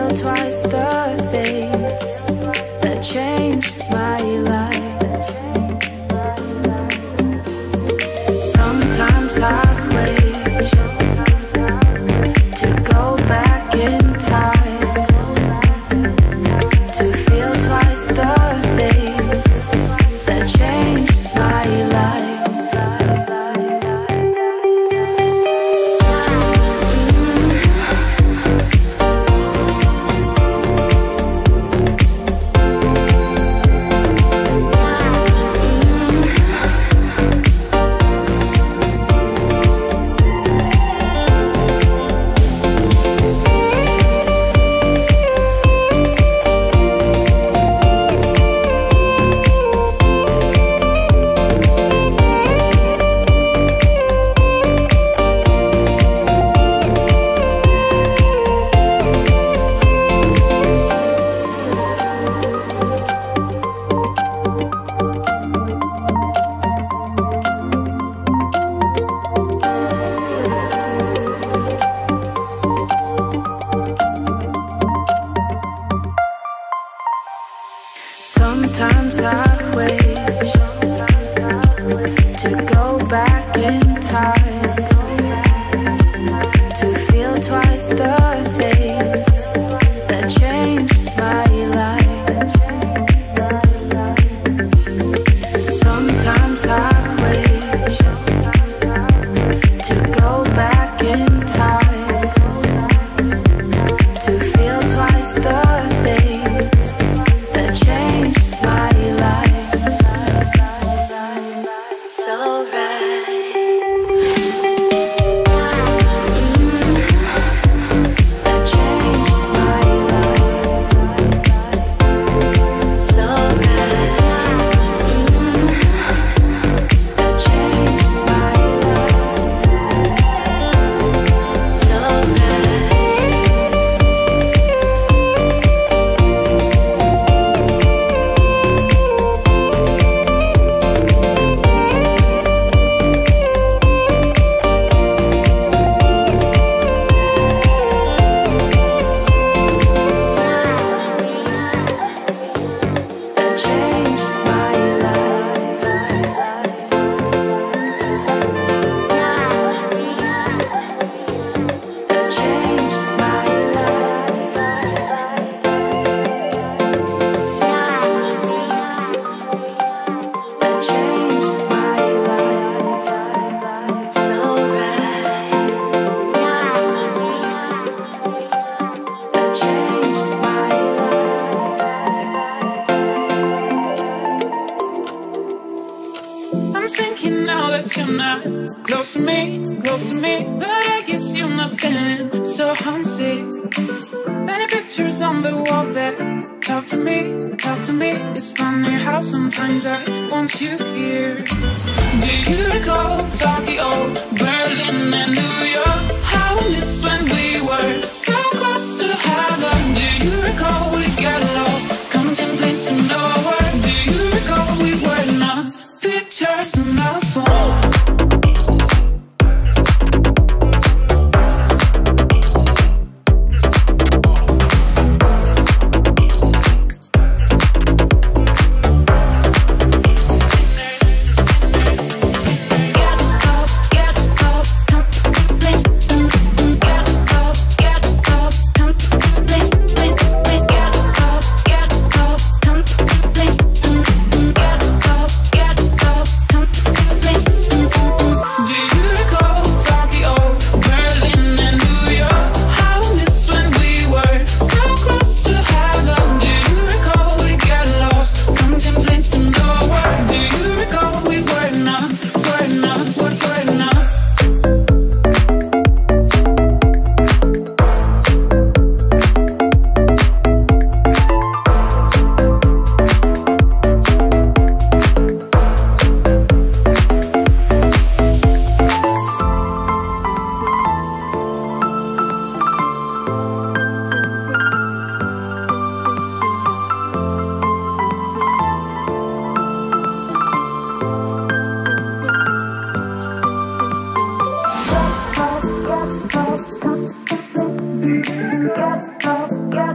twice the things that changed my life. Sometimes I wish to go back in time to feel twice the things that changed my life. Sometimes I wish to go back in time to feel twice the things that changed my life. Sometimes I wish to go back in time to feel twice the things that changed my life. So right. That changed my life. So right. That changed my life. So right. That changed my life. That changed my life. That changed my life. So right. That changed my life. I'm thinking now that you're not close to me, but I guess you're not feeling so homesick. Many pictures on the wall that talk to me. It's funny how sometimes I want you here. Do you recall Tokyo, Berlin and New York? How I miss when we were so close to heaven. Do you recall we got lost, contemplating nowhere? Do you recall we were not pictures on our phone? Get up, contemplate. Get up, contemplate. Get up, contemplate. Get up, contemplate. Do you recall Tokyo, Berlin and New York? How I miss when we were so close to heaven. Do you recall we got lost, contemplating nowhere? Do you recall we were not? Get up,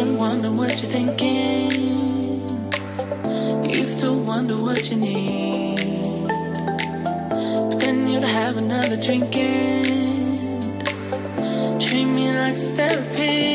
to wonder what you're thinking. Used to wonder what you need. But then you'd have another drink and treat me like some therapy.